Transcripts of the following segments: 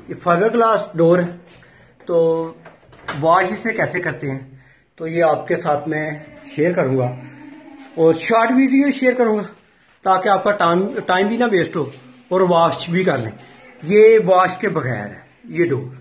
ये fibre glass door है। तो वॉश इसे कैसे करते हैं तो ये आपके साथ मैं शेयर करूंगा और शॉर्ट वीडियो शेयर करूंगा ताकि आपका टाइम भी ना वेस्ट हो और वॉश भी कर लें। ये वॉश के बगैर है ये डोर।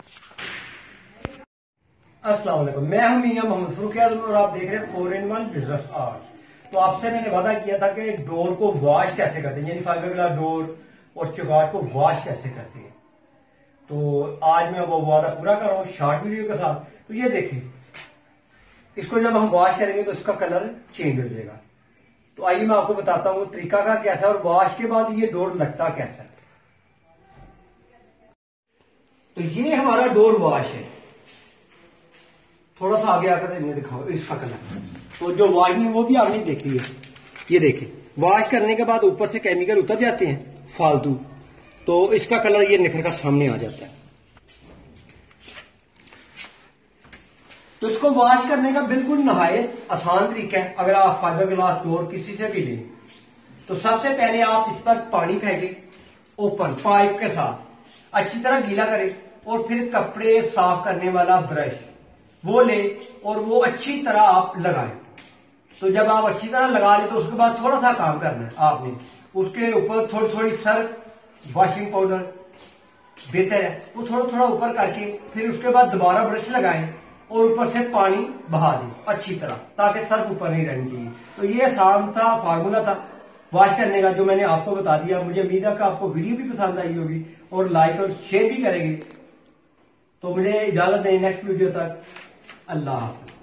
अस्सलाम वालेकुम, मैं हूं मियां मोहम्मद फरूक आजम और आप देख रहे हैं 4-in-1 बिजनेस आर्ट। तो आपसे मैंने वादा किया था कि डोर को वॉश कैसे करते हैं, यानी फाइबर ग्लास डोर और चौगाट को वॉश कैसे करते हैं। तो आज मैं वो वादा पूरा कर रहा हूँ शॉर्ट वीडियो के साथ। तो ये देखिए, इसको जब हम वॉश करेंगे तो इसका कलर चेंज हो जाएगा। तो आइए मैं आपको बताता हूँ तरीका का कैसा है और वॉश के बाद ये डोर लगता कैसा है। तो ये हमारा डोर वॉश है। थोड़ा सा आगे आकर इन्हें दिखाओ इसका कलर। तो जो वॉश नहीं वो भी आपने देख लिया। ये देखिए, वॉश करने के बाद ऊपर से केमिकल उतर जाते हैं फालतू, तो इसका कलर ये निखर कर सामने आ जाता है। तो इसको वॉश करने का बिल्कुल नहायत आसान तरीका है। अगर आप फाइबर ग्लास डोर किसी से भी लें तो सबसे पहले आप इस पर पानी फेंके ओपन पाइप के साथ, अच्छी तरह गीला करें और फिर कपड़े साफ करने वाला ब्रश वो ले और वो अच्छी तरह आप लगाएं। तो जब आप अच्छी तरह लगा लें तो उसके बाद थोड़ा सा काम करना है आपने, उसके ऊपर थोड़ी थोड़ी सर्फ, वॉशिंग पाउडर बेहतर है वो थोड़ा थोड़ा ऊपर करके फिर उसके बाद दोबारा ब्रश लगाएं और ऊपर से पानी बहा दें अच्छी तरह ताकि सर्फ ऊपर नहीं रहनी चाहिए। तो ये आसान था फार्मूला था वॉश करने का जो मैंने आपको बता दिया। मुझे उम्मीद है कि आपको वीडियो भी पसंद आई होगी और लाइक और शेयर भी करेंगे। तो मुझे इजाजत दें, नेक्स्ट वीडियो तक अल्लाह हाफ़िज़।